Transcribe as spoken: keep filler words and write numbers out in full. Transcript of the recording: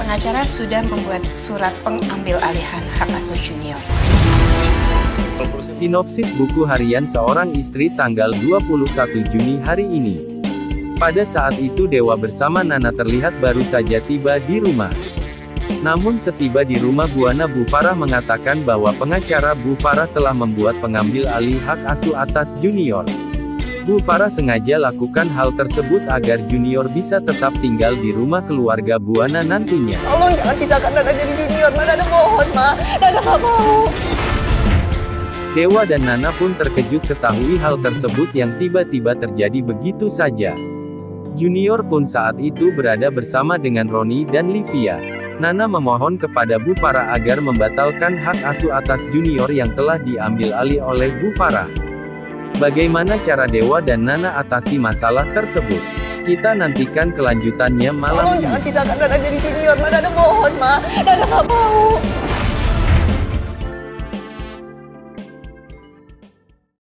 pengacara sudah membuat surat pengambil alihan hak asuh Junior. Sinopsis buku harian seorang istri tanggal dua puluh satu Juni hari ini. Pada saat itu Dewa bersama Nana terlihat baru saja tiba di rumah. Namun setiba di rumah Buana, Bu Farah mengatakan bahwa pengacara Bu Farah telah membuat pengambil alih hak asuh atas Junior. Bu Farah sengaja lakukan hal tersebut agar Junior bisa tetap tinggal di rumah keluarga Buana nantinya. Tolong jangan pisahkan Nana dari Junior, Ma. Nana mohon, Ma. Nana gak mau. Dewa dan Nana pun terkejut ketahui hal tersebut yang tiba-tiba terjadi begitu saja. Junior pun saat itu berada bersama dengan Roni dan Livia. Nana memohon kepada Bu Farah agar membatalkan hak asuh atas Junior yang telah diambil alih oleh Bu Farah. Bagaimana cara Dewa dan Nana atasi masalah tersebut? Kita nantikan kelanjutannya malam Tolong ini. jangan pisahkan Nana dari Junior, Ma. Nana mohon, Ma. Nana gak mau.